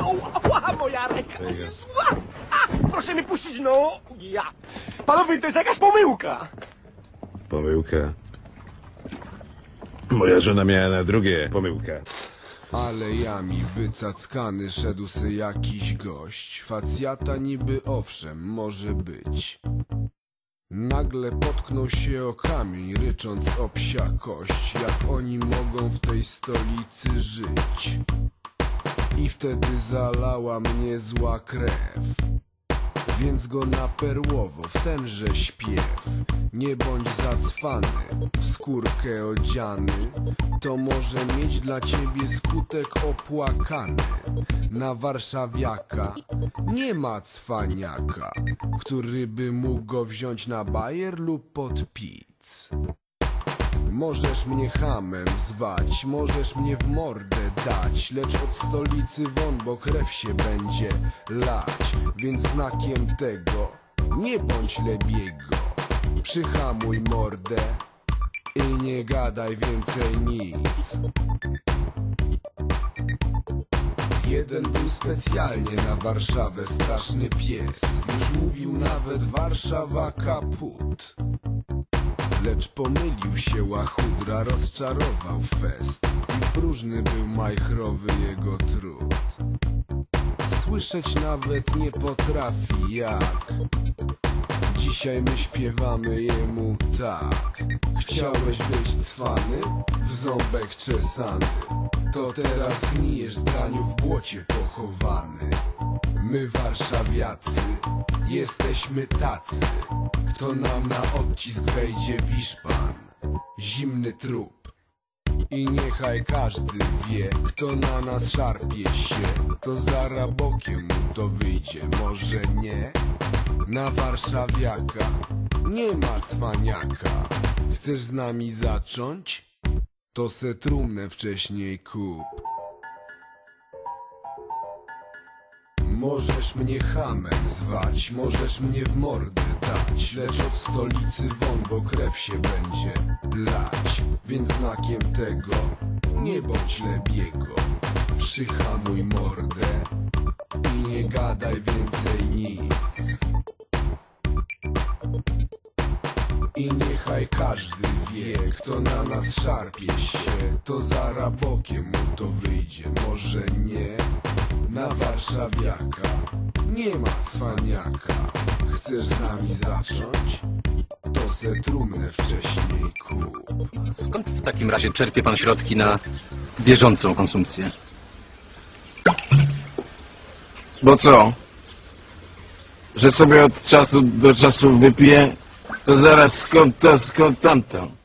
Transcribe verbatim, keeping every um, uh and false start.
Ała, moja ręka! Zła! A, proszę mnie puścić, no! Ja! Panowie, to jest jakaś pomyłka! Pomyłka? Moja żona miała na drugie pomyłkę. Alejami wycackany szedł se jakiś gość. Facjata niby owszem może być. Nagle potknął się o kamień, rycząc o psia kość. Jak oni mogą w tej stolicy żyć? I wtedy zalała mnie zła krew. Więc go na perłowo w tenże śpiew. Nie bądź zacwany, w skórkę odziany. To może mieć dla ciebie skutek opłakany. Na warszawiaka nie ma cwaniaka, który by mógł go wziąć na bajer lub pod pic. Możesz mnie chamem zwać, możesz mnie w mordę dać, lecz od stolicy won, bo krew się będzie lać. Więc znakiem tego nie bądź lebiego. Przyhamuj mordę i nie gadaj więcej nic. Jeden był specjalnie na Warszawę straszny pies. Już mówił nawet Warszawa kaput. Lecz pomylił się łachudra, rozczarował fest. I próżny był majchrowy jego trud. Słyszeć nawet nie potrafi jak. Dzisiaj my śpiewamy jemu tak. Chciałeś być cwany, w ząbek czesany. To teraz gnijesz, draniu, w błocie pochowany. My warszawiacy jesteśmy tacy. Kto nam na odcisk wejdzie, wisz pan, zimny trup. I niechaj każdy wie, kto na nas szarpie się, to za rabokiem mu to wyjdzie, może nie? Na warszawiaka nie ma cwaniaka. Chcesz z nami zacząć? To se trumnę wcześniej kup. Możesz mnie chamem zwać, możesz mnie w mordę dać, lecz od stolicy won, bo krew się będzie lać. Więc znakiem tego nie bądź lebiego. Przyhamuj mordę i nie gadaj więcej nic. I niechaj każdy wie, kto na nas szarpie się, to za rabokiem mu to wyjdzie, może nie? Na warszawiaka nie ma cwaniaka. Chcesz z nami zacząć? To se trumnę wcześniej kup. Skąd w takim razie czerpie pan środki na bieżącą konsumpcję? Bo co? Że sobie od czasu do czasu wypiję, to zaraz skąd to, skąd tamto.